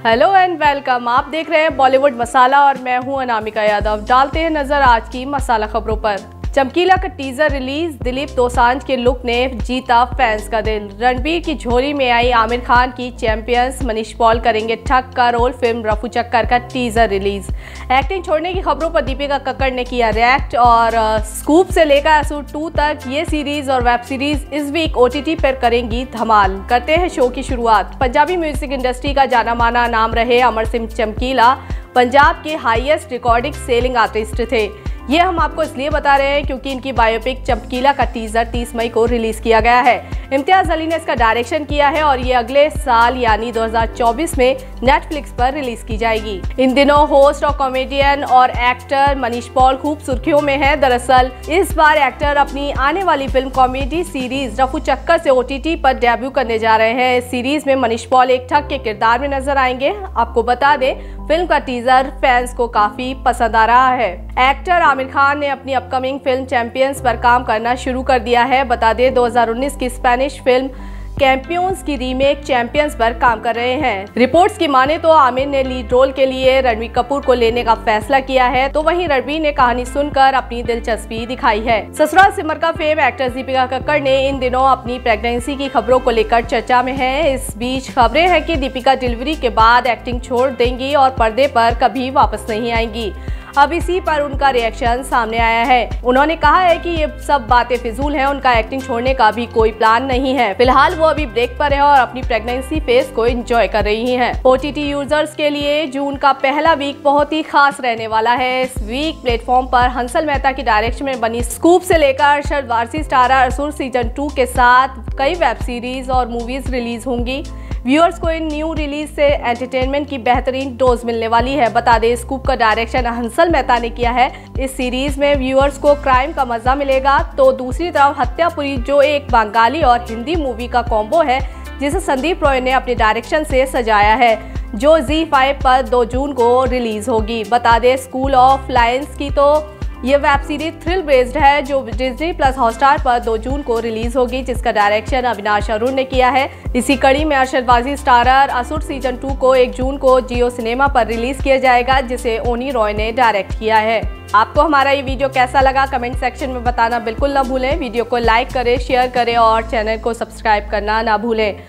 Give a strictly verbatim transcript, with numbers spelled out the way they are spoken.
Hello and welcome. आप देख रहे हैं बॉलीवुड मसाला और मैं हूं अनामिका यादव। डालते हैं नजर आज की मसाला खबरों पर। चमकीला का टीजर रिलीज। दिलीप दोसांझ के लुक ने जीता फैंस का दिल। रणबीर की झोली में आई आमिर खान की चैंपियंस। मनीष पॉल करेंगे ठग का रोल। फिल्म रफू चक्कर का टीजर रिलीज। एक्टिंग छोड़ने की खबरों पर दीपिका कक्कड़ ने किया रिएक्ट। और स्कूप से लेकर असुर टू तक ये सीरीज और वेब सीरीज इस वीक ओटीटी पर करेंगी धमाल। करते हैं शो की शुरुआत। पंजाबी म्यूजिक इंडस्ट्री का जाना माना नाम रहे अमर सिंह चमकीला पंजाब के हाईएस्ट रिकॉर्डिंग सेलिंग आर्टिस्ट थे। ये हम आपको इसलिए बता रहे हैं क्योंकि इनकी बायोपिक चमकीला का टीजर तीस मई को रिलीज किया गया है। इम्तियाज अली ने इसका डायरेक्शन किया है और ये अगले साल यानी दो हज़ार चौबीस में नेटफ्लिक्स पर रिलीज की जाएगी। इन दिनों होस्ट और कॉमेडियन और एक्टर मनीष पॉल खूब सुर्खियों में है। दरअसल इस बार एक्टर अपनी आने वाली फिल्म कॉमेडी सीरीज रफू चक्कर से ओटीटी पर डेब्यू करने जा रहे हैं। इस सीरीज में मनीष पॉल एक ठग के किरदार में नजर आएंगे। आपको बता दें फिल्म का टीजर फैंस को काफी पसंद आ रहा है। एक्टर आमिर खान ने अपनी अपकमिंग फिल्म चैंपियंस पर काम करना शुरू कर दिया है। बता दें दो हज़ार उन्नीस की स्पेनिश फिल्म कैंपियंस की रीमेक चैंपियंस पर काम कर रहे हैं। रिपोर्ट्स की माने तो आमिर ने लीड रोल के लिए रणबीर कपूर को लेने का फैसला किया है, तो वहीं रणबीर ने कहानी सुनकर अपनी दिलचस्पी दिखाई है। ससुराल सिमर का फेम एक्ट्रेस दीपिका कक्कड़ ने इन दिनों अपनी प्रेगनेंसी की खबरों को लेकर चर्चा में है। इस बीच खबरें हैं कि दीपिका डिलीवरी के बाद एक्टिंग छोड़ देंगी और पर्दे पर कभी वापस नहीं आएंगी। अब इसी पर उनका रिएक्शन सामने आया है। उन्होंने कहा है कि ये सब बातें फिजूल हैं, उनका एक्टिंग छोड़ने का भी कोई प्लान नहीं है। फिलहाल वो अभी ब्रेक पर है और अपनी प्रेगनेंसी फेज को एंजॉय कर रही हैं। ओटीटी यूजर्स के लिए जून का पहला वीक बहुत ही खास रहने वाला है। इस वीक प्लेटफॉर्म पर हंसल मेहता की डायरेक्शन में बनी स्कूप से लेकर Arshad Warsi starrer Asur season two के साथ कई वेब सीरीज और मूवीज रिलीज होंगी। व्यूअर्स को इन न्यू रिलीज से एंटरटेनमेंट की बेहतरीन डोज मिलने वाली है। बता दें स्कूप का डायरेक्शन हंसल मेहता ने किया है। इस सीरीज में व्यूअर्स को क्राइम का मजा मिलेगा, तो दूसरी तरफ हत्यापुरी जो एक बंगाली और हिंदी मूवी का कॉम्बो है जिसे संदीप रॉय ने अपने डायरेक्शन से सजाया है, जो ज़ी फाइव पर दो जून को रिलीज होगी। बता दें स्कूल ऑफ लायंस की तो ये वेब सीरीज थ्रिल बेस्ड है जो डिज्नी प्लस हॉटस्टार पर दो जून को रिलीज होगी, जिसका डायरेक्शन अविनाश अरुण ने किया है। इसी कड़ी में Arshad Warsi starrer Asur season two को एक जून को जियो सिनेमा पर रिलीज किया जाएगा, जिसे ओनी रॉय ने डायरेक्ट किया है। आपको हमारा ये वीडियो कैसा लगा कमेंट सेक्शन में बताना बिल्कुल ना भूलें। वीडियो को लाइक करें, शेयर करें और चैनल को सब्सक्राइब करना ना भूलें।